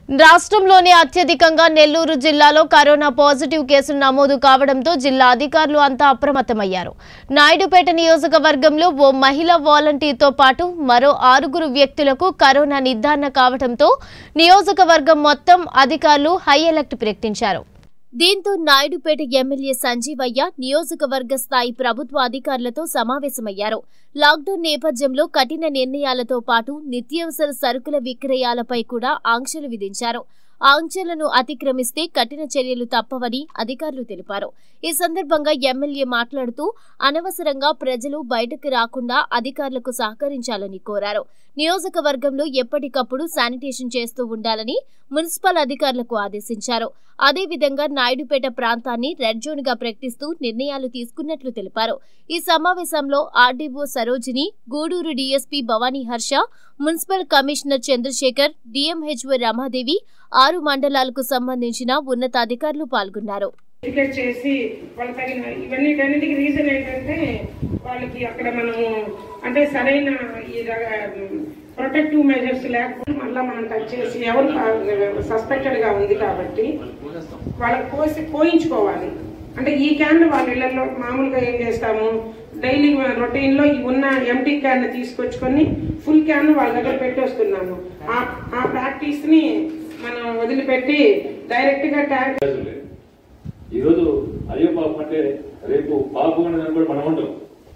రాష్ట్రంలోని అత్యధికంగా నెల్లూరు జిల్లాలో కరోనా పాజిటివ్ కేసులు నమోదు కావడంతో జిల్లా అధికారులు అంతా అప్రమత్తమయ్యారు. నాయుడుపేట నియోజకవర్గంలో ఓ మహిళా వాలంటీర్తో పాటు మరో 6 వ్యక్తులకు కరోనా నిర్ధారణ కావడంతో నియోజకవర్గం మొత్తం అధికారులు హై అలర్ట్ ప్రకటించారు. దీంతో నాయుడుపేట ఎమ్మెల్యే సంజీవయ్య నియోజకవర్గ స్థాయి ప్రభుత్వ అధికారులతో సమావేశమయ్యారు. లాక్డౌన్ నేపథ్యంలో కఠిన నిర్ణయాలతో పాటు నిత్యావసర సరుకుల విక్రయాలపై కూడా ఆంక్షలు విధించారు. ఆంక్షలను అతిక్రమిస్తే కఠిన చర్యలు తప్పవని అధికారులు తెలిపారు. ఈ సందర్భంగా ఎమ్మెల్యే మాట్లాడుతూ అనవసరంగా ప్రజలు బయటకు రాకుండా అధికారులకు సహకరించాలని కోరారు. నియోజకవర్గంలో ఎప్పటికప్పుడు శానిటేషన్ చేస్తూ ఉండాలని మున్సిపల్ అధికారులకు ఆదేశించారు. అదేవిధంగా నాయుడుపేట ప్రాంతాన్ని రెడ్ జోన్ గా ప్రకటిస్తూ నిర్ణయాలు తీసుకున్నట్లు తెలిపారు. ఈ సమావేశంలో R D O Sarojini, Gudur D S P Bhavani Harsha, municipal commissioner Chandrasekhar, D M H O Ramadevi, 6 మండలాలకు సంబంధించిన ఉన్నతాధికారులు పాల్గొన్నారు. చేసి వాళ్ళ తగిన ఇవన్నిటికి రీజన్ ఏంటంటే వాళ్ళకి అక్కడ మనము అంటే సరైన ప్రొటెక్టివ్ మెజర్స్ లేకపోతే మళ్ళీ మనం టచ్ చేసి ఎవరు సస్పెక్టెడ్ గా ఉంది కాబట్టి వాళ్ళకి పోయించుకోవాలి. అంటే ఈ క్యాన్ వాళ్ళ ఇళ్లలో మామూలుగా ఏం చేస్తాము, డైలీ రొటీన్ లో ఉన్న ఎంటీ క్యాన్ తీసుకొచ్చుకొని ఫుల్ క్యాన్ వాళ్ళ దగ్గర పెట్టి వస్తున్నాము. ఆ ప్రాక్టీస్ ని మనం వదిలిపెట్టి డైరెక్ట్ గా ట్యాంక్ ఈరోజు అయ్యో పాపం అంటే రేపు పాపం అనేది కూడా మనం ఉండవు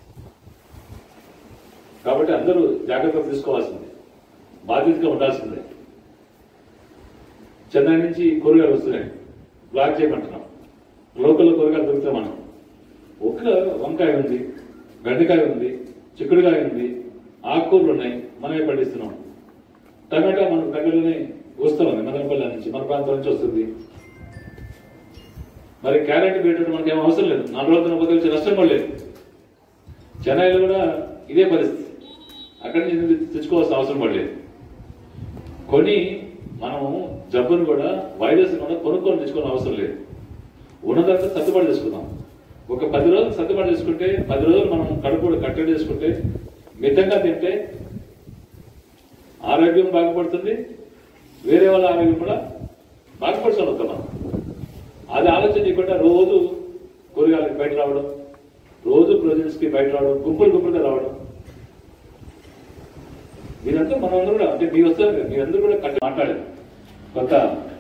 కాబట్టి అందరూ జాగ్రత్తలు తీసుకోవాల్సిందే, బాధ్యతగా ఉండాల్సిందే. చెన్నై నుంచి కూరగాయలు వస్తున్నాయి, బ్లాక్ చేయమంటున్నాం. లోకల్లో కూరగాయలు దొరికితే మనం ఒక్క వంకాయ ఉంది, బెండకాయ ఉంది, చిక్కుడుకాయ ఉంది, ఆకుకూరలు ఉన్నాయి, మనమే పండిస్తున్నాం. టమాటా మన దగ్గరలోనే వస్తుంది, మదనపల్లి నుంచి మన ప్రాంతం నుంచి వస్తుంది. మరి క్యారెట్ పెట్టడం మనకి ఏం అవసరం లేదు, 4 రోజుల పోతే వచ్చే నష్టం కూడా లేదు. చెన్నైలో కూడా ఇదే పరిస్థితి, అక్కడి నుంచి తెచ్చుకోవాల్సిన అవసరం పడలేదు. కొన్ని మనం జబ్బును కూడా వైరస్ కూడా కొనుక్కొని తెచ్చుకోవాల్సిన అవసరం లేదు, ఉన్నదంతా సర్దుబాటు చేసుకుందాం. ఒక 10 రోజులు సర్దుబాటు చేసుకుంటే, 10 రోజులు మనం కడుపు కట్టడి చేసుకుంటే, మితంగా తింటే ఆరోగ్యం బాగుపడుతుంది, వేరే వాళ్ళ ఆరోగ్యం కూడా బాగుపడుతుంది. మనం అది ఆలోచన చేయకుండా రోజు కూరగాయలకి బయట రావడం, రోజు ప్రొవిజన్స్ కి బయట రావడం, గుంపులుగా రావడం, మీరంతా మనందరూ కూడా అంటే మీ వస్తారు, మీరందరూ కూడా కట్టి మాట్లాడారు. కొత్త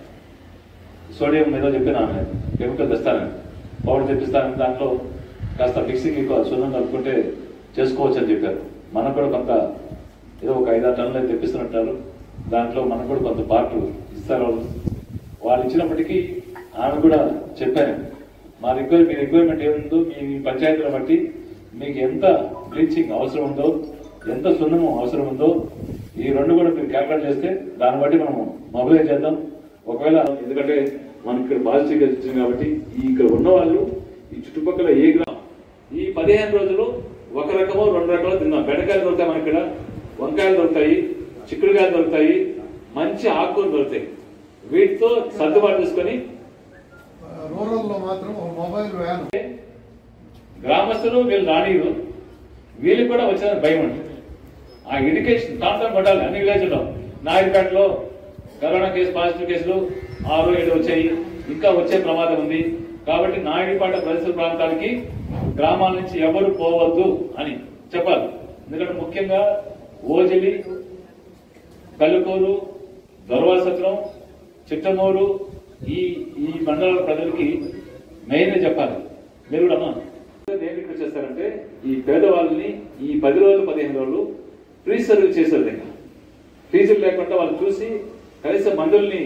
సోడియం ఏదో చెప్పిన కెమికల్ తెస్తానని, పౌడర్ తెప్పిస్తానని, దాంట్లో కాస్త మిక్సింగ్ ఎక్కువ సున్నం కలుపుకుంటే చేసుకోవచ్చు అని చెప్పారు. మనకు కూడా కొంత ఏదో ఒక 5-6 టన్నులు తెప్పిస్తున్నట్టారు. దాంట్లో మనకు కూడా కొంత పార్ట్లు ఇస్తారు. వాళ్ళు ఇచ్చినప్పటికీ ఆమె కూడా చెప్పాను, మీ రిక్వైర్మెంట్ ఏముందో మీ పంచాయతీల బట్టి మీకు ఎంత బ్లీచింగ్ అవసరం ఉందో, ఎంత సున్నము అవసరం ఉందో, ఈ 2 కూడా మీరు క్యాల్కులేట్ చేస్తే దాన్ని బట్టి మనం మొబైలైజ్ చేద్దాం. ఒకవేళ ఎందుకంటే మనకి ఇక్కడ పాజిటివ్ వచ్చింది కాబట్టి ఇక్కడ ఉన్న వాళ్ళు ఈ చుట్టుపక్కల ఏ గ్రామం ఈ 15 రోజులు ఒక రకమో 2 రకాలు తిన్నాం. బెండకాయలు దొరుకుతాయి, మనకి ఇక్కడ వంకాయలు దొరుకుతాయి, చిక్కుడుకాయలు దొరుకుతాయి, మంచి ఆకుకూరలు దొరుకుతాయి. వీటితో సర్దుబాటు చేసుకుని రూరల్లో మాత్రం మొబైల్ వ్యాన్ గ్రామస్తులు వీళ్ళు రానిరు, వీళ్ళకి కూడా వచ్చిన భయం ఉంటుంది. ఆ ఎడ్యుకేషన్ కాంతం పడాలి. అన్ని విలేజ్లో నాయుడుపేటలో కరోనా పాజిటివ్ కేసులు 6-7 వచ్చాయి, ఇంకా వచ్చే ప్రమాదం ఉంది. కాబట్టి నాయుడుపేట పరిసర ప్రాంతాలకి గ్రామాల నుంచి ఎవరు పోవద్దు అని చెప్పాలి. ఎందుకంటే ముఖ్యంగా ఓజిలి, కల్లుకూరు, దొరవాసత్రం, చిట్టమూరు ఈ మండలాల ప్రజలకి మెయిన్ చెప్పాలి. మీరు కూడా ఏం ఇక్కడ చేస్తారంటే ఈ పేదవాళ్ళని ఈ 10 రోజులు 15 రోజులు ఫ్రీ సర్వీస్ చేశారు. ఇంకా ఫీజులు లేకుండా వాళ్ళు చూసి కనీసం మందుల్ని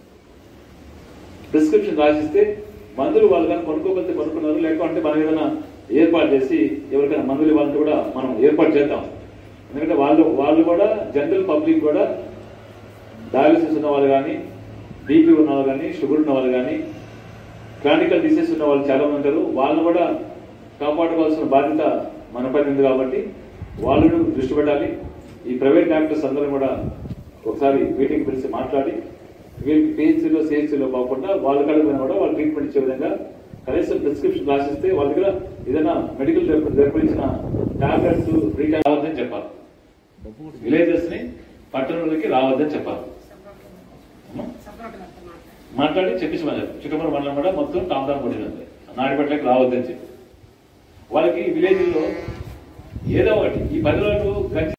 ప్రిస్క్రిప్షన్ రాసిస్తే మందులు వాళ్ళు కానీ కొనుక్కోకపోతే కొనుక్కున్నారు, లేకుంటే మనం ఏదైనా ఏర్పాటు చేసి ఎవరికైనా మందులు ఇవ్వాలంటే కూడా మనం ఏర్పాటు చేద్దాం. ఎందుకంటే వాళ్ళు కూడా జనరల్ పబ్లిక్ కూడా డయాలసిస్ ఉన్న వాళ్ళు కానీ, బీపీ ఉన్న వాళ్ళు కానీ, షుగర్ ఉన్న వాళ్ళు కానీ, క్రానికల్ డిసీజ్ ఉన్న వాళ్ళు చాలా మంది ఉంటారు. వాళ్ళని కూడా కాపాడుకోవాల్సిన బాధ్యత మన పైన ఉంది. కాబట్టి వాళ్ళను దృష్టి పెట్టాలి. ఈ ప్రైవేట్ డాక్టర్స్ అందరం కూడా ఒకసారి మీటింగ్ పిలిచి మాట్లాడి వీళ్ళకి పిహెచ్సిలో సిహెచ్సిలో పోకుండా వాళ్ళ కడుపు కూడా వాళ్ళు ట్రీట్మెంట్ ఇచ్చే విధంగా కనీసం ప్రిస్క్రిప్షన్ రాసిస్తే వాళ్ళ దగ్గర ఏదైనా మెడికల్ రికమెండించిన టాబ్లెట్స్ రీటైల్ రావద్దని చెప్పాలి. విలేజెస్ ని పట్టణంలోకి రావద్దని చెప్పాలి. మాట్లాడి చెప్పించమన్నారు. చిక్కమూరు మండలం కూడా మొత్తం టామ్దాం కొట్టినది, నాయుడుపేటకి రావద్దని చెప్పి. వాళ్ళకి విలేజ్లో ఏదో ఒకటి ఈ 10 రోజులు